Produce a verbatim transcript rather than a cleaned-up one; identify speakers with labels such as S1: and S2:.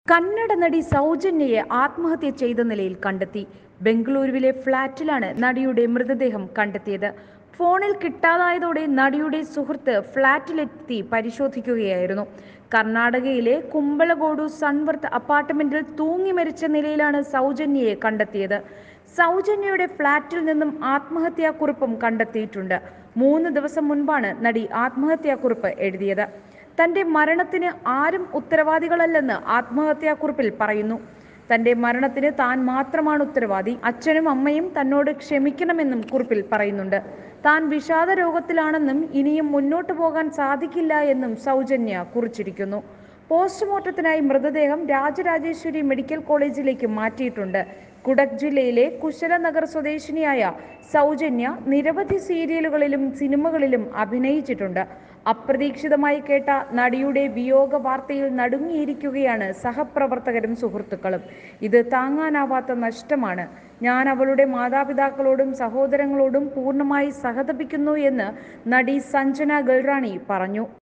S1: കന്നഡ നടി സൗജന്യയെ ആത്മഹത്യ ചെയ്ത നിലയിൽ കണ്ടെത്തി. ബംഗളൂരുവിലെ ഫ്ളാറ്റിലാണ് നടിയുടെ മൃതദേഹം കണ്ടെത്തിയത്. ഫോണിൽ കിട്ടാതായതോടെ നടിയുടെ സുഹൃത്ത് ഫ്ളാറ്റിലെത്തി പരിശോധിക്കുകയായിരുന്നു. കർണാടകയിലെ കുമ്പളഗോഡു സൺവർത്ത് അപ്പാർട്ട്മെന്റിൽ തൂങ്ങി മരിച്ച നിലയിലാണ് സൗജന്യയെ കണ്ടെത്തിയത്. സൗജന്യയുടെ ഫ്ളാറ്റിൽ നിന്നും ആത്മഹത്യാക്കുറിപ്പും കണ്ടെത്തിയിട്ടുണ്ട്. മൂന്ന് ദിവസം മുൻപാണ് നടി ആത്മഹത്യാക്കുറിപ്പ് എഴുതിയത്. തന്റെ മരണത്തിന് ആരും ഉത്തരവാദികളല്ലെന്ന് ആത്മഹത്യാക്കുറിപ്പിൽ പറയുന്നു. തന്റെ മരണത്തിന് താൻ മാത്രമാണ് ഉത്തരവാദി. അച്ഛനും അമ്മയും തന്നോട് ക്ഷമിക്കണമെന്നും കുറിപ്പിൽ പറയുന്നുണ്ട്. താൻ വിഷാദ രോഗത്തിലാണെന്നും ഇനിയും മുന്നോട്ടു പോകാൻ സാധിക്കില്ല എന്നും സൗജന്യ കുറിച്ചിരിക്കുന്നു. പോസ്റ്റ്മോർട്ടത്തിനായി മൃതദേഹം രാജരാജേശ്വരി മെഡിക്കൽ കോളേജിലേക്ക് മാറ്റിയിട്ടുണ്ട്. കുടക് ജില്ലയിലെ കുശലനഗർ സ്വദേശിനിയായ സൗജന്യ നിരവധി സീരിയലുകളിലും സിനിമകളിലും അഭിനയിച്ചിട്ടുണ്ട്. അപ്രതീക്ഷിതമായി കേട്ട നടിയുടെ വിയോഗ വാർത്തയിൽ നടുങ്ങിയിരിക്കുകയാണ് സഹപ്രവർത്തകരും സുഹൃത്തുക്കളും. ഇത് താങ്ങാനാവാത്ത നഷ്ടമാണ്. ഞാൻ അവളുടെ മാതാപിതാക്കളോടും സഹോദരങ്ങളോടും പൂർണ്ണമായി സഹതപിക്കുന്നു എന്ന് നടി സഞ്ജന ഗൽറാണി പറഞ്ഞു.